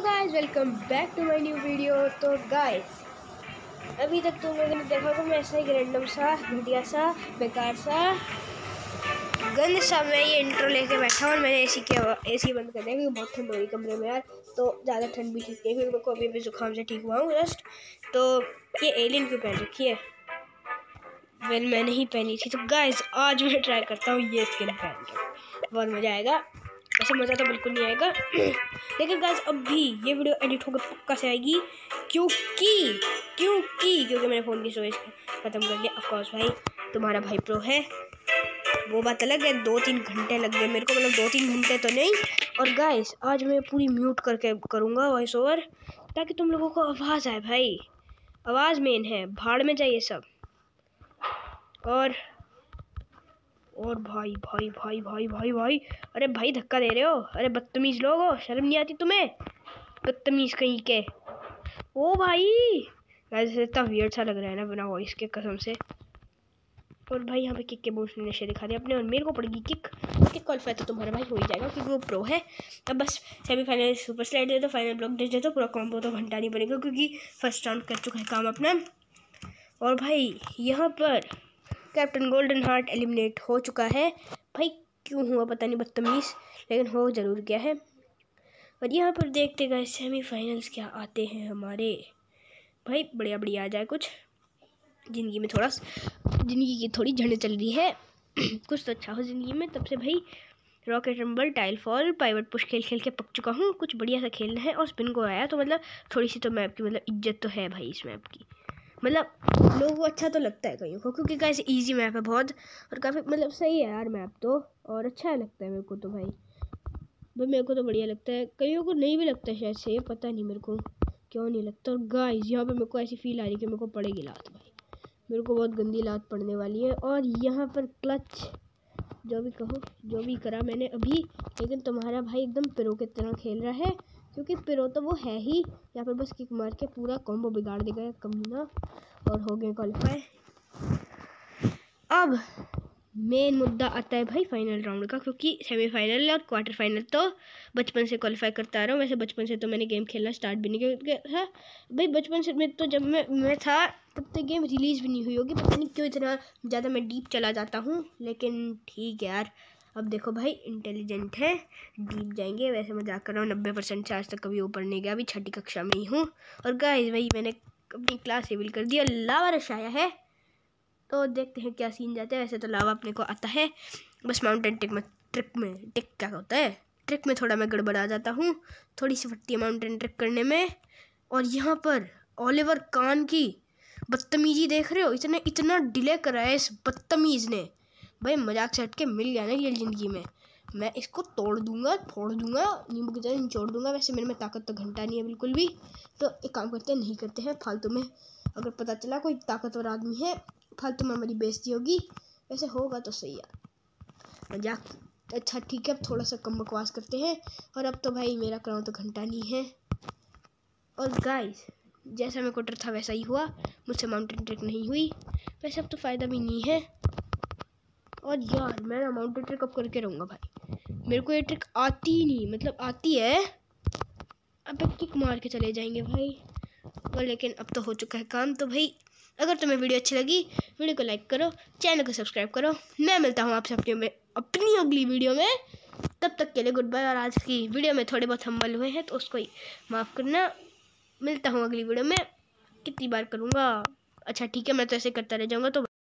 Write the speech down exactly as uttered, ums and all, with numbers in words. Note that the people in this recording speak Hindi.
Guys, welcome back to my new video. तो गाइस, अभी तक तुम लोगों ने देखा होगा मैं ऐसा ही रैंडम सा घटिया सा बेकार सा गंद सा मैं ये इंट्रो लेके बैठा हूँ और मैंने एसी के एसी बंद कर दिया क्योंकि बहुत ठंड हो रही कमरे में यार। तो ज़्यादा ठंड भी ठीक नहीं क्योंकि मेरे को अभी अभी जुकाम से ठीक हुआ हूँ जस्ट। तो ये एलियन क्यों पहन रखी है? वेल मैंने ही पहनी थी। तो गाइस, आज मैं ट्राई करता हूँ ये स्किन पहन के, बहुत मज़ा आएगा। ऐसा मज़ा तो बिल्कुल नहीं आएगा लेकिन गाइस अभी ये वीडियो एडिट होकर पक्का से आएगी क्योंकि क्योंकि क्योंकि मैंने फ़ोन की स्टोरेज ख़त्म कर लिया। ऑफ कोर्स भाई, तुम्हारा भाई प्रो है, वो बात अलग है। दो तीन घंटे लग गए मेरे को, मतलब दो तीन घंटे तो नहीं। और गाइस आज मैं पूरी म्यूट करके करूँगा वॉइस ओवर ताकि तुम लोगों को आवाज़ आए। भाई आवाज़ मेन है, भाड़ में चाहिए सब। और और भाई भाई भाई भाई भाई भाई अरे भाई धक्का दे रहे हो? अरे बदतमीज़ लोग हो, शर्म नहीं आती तुम्हें? बदतमीज़ कहीं के। ओ भाई वैसे इतना वियर्ड सा लग रहा है ना बिना वॉइस के, कसम से। और भाई यहाँ पे किक के बूस्ट ने नशे दिखा दिया अपने और मेरे को पड़ेगी किक। किक क्वालिफाई तो तुम्हारा भाई हो ही जाएगा क्योंकि वो प्रो है। अब बस सेमीफाइनल सुपर स्लाइड दे दो, फाइनल ब्लॉक दे दो, पूरा कॉम्बो तो घंटा नहीं बनेगा क्योंकि फर्स्ट राउंड कर चुका है काम अपना। और भाई यहाँ पर कैप्टन गोल्डन हार्ट एलिमिनेट हो चुका है। भाई क्यों हुआ पता नहीं, बदतमीज़, लेकिन हो ज़रूर गया है। और यहाँ पर देखते गए सेमीफाइनल्स क्या आते हैं हमारे। भाई बढ़िया बढ़िया आ जाए कुछ ज़िंदगी में, थोड़ा ज़िंदगी की थोड़ी झंड चल रही है कुछ तो अच्छा हो ज़िंदगी में। तब से भाई rocket rumble, tile fall, pivot push खेल खेल के पक चुका हूँ। कुछ बढ़िया सा खेलना है और स्पिन को आया तो मतलब थोड़ी सी तो मैप की मतलब इज्जत तो है भाई इस मैप की। मतलब लोगों को अच्छा तो लगता है कईयों को क्योंकि कैसे इजी मैप है बहुत और काफ़ी मतलब सही है यार मैप तो, और अच्छा लगता है मेरे को तो। भाई भाई मेरे को तो बढ़िया लगता है, कईयों को नहीं भी लगता है शायद से, पता नहीं मेरे को क्यों नहीं लगता। और गाइस यहाँ पे मेरे को ऐसी फील आ रही है कि मेरे को पड़ेगी लात। भाई मेरे को बहुत गंदी लात पड़ने वाली है। और यहाँ पर क्लच जो भी कहो, जो भी करा मैंने अभी, लेकिन तुम्हारा भाई एकदम प्रो की तरह खेल रहा है क्योंकि प्रो तो वो है ही। यहाँ पर बस किक मार के पूरा कॉम्बो बिगाड़ देगा कमीना और हो गए क्वालिफाई। अब मेन मुद्दा आता है भाई फाइनल राउंड का, क्योंकि सेमीफाइनल और क्वार्टर फाइनल तो बचपन से क्वालिफाई करता आ रहा हूँ। वैसे बचपन से तो मैंने गेम खेलना स्टार्ट भी नहीं किया था भाई। बचपन से मैं तो जब मैं मैं था तब तक गेम रिलीज़ भी नहीं हुई होगी, पता नहीं क्यों इतना ज़्यादा मैं डीप चला जाता हूँ। लेकिन ठीक है यार, अब देखो भाई इंटेलिजेंट है, डीप जाएंगे। वैसे मजाक कर रहा हूँ, नब्बे परसेंट से आज तक कभी ऊपर नहीं गया, अभी छठी कक्षा में ही हूँ। और गाइस भाई मैंने अपनी क्लास रिवील कर दी और लावा रश आया है, तो देखते हैं क्या सीन जाते हैं। वैसे तो लावा अपने को आता है, बस माउंटेन ट्रिक में ट्रिक में टिक क्या होता है ट्रिक में थोड़ा मैं गड़बड़ा जाता हूँ, थोड़ी सी फटती है माउंटेन ट्रिक करने में। और यहाँ पर ओलिवर कान की बदतमीजी देख रहे हो, इतने इतना डिले करा है इस बदतमीज़ ने। भाई मजाक से हट के मिल गया ना ये ज़िंदगी में, मैं इसको तोड़ दूंगा, फोड़ दूंगा, नींबू की तरह निचोड़ दूंगा। वैसे मेरे में ताकत तो घंटा नहीं है बिल्कुल भी, तो एक काम करते हैं नहीं करते हैं फालतू में। अगर पता चला कोई ताकतवर आदमी है, फालतू में हमारी बेइज्जती होगी। वैसे होगा तो सही यार, मजाक। अच्छा ठीक है, अब थोड़ा सा कम बकवास करते हैं। और अब तो भाई मेरा कराऊँ तो घंटा नहीं है। और गाइस जैसा मेरे को डर था वैसा ही हुआ, मुझसे माउंटेन ट्रिक नहीं हुई। वैसे अब तो फ़ायदा भी नहीं है। और यार मैं ना माउंटेन ट्रिक अब करके रहूँगा भाई, मेरे को ये ट्रिक आती ही नहीं, मतलब आती है अब किक मार के चले जाएंगे भाई। और लेकिन अब तो हो चुका है काम। तो भाई अगर तुम्हें वीडियो अच्छी लगी, वीडियो को लाइक करो, चैनल को सब्सक्राइब करो। मैं मिलता हूँ आपसे अपनी में अपनी अगली वीडियो में, तब तक के लिए गुड बाय। और आज की वीडियो में थोड़े बहुत हम्बल हुए हैं तो उसको ही माफ़ करना। मिलता हूँ अगली वीडियो में, कितनी बार करूँगा? अच्छा ठीक है, मैं तो ऐसे करता रह जाऊँगा तो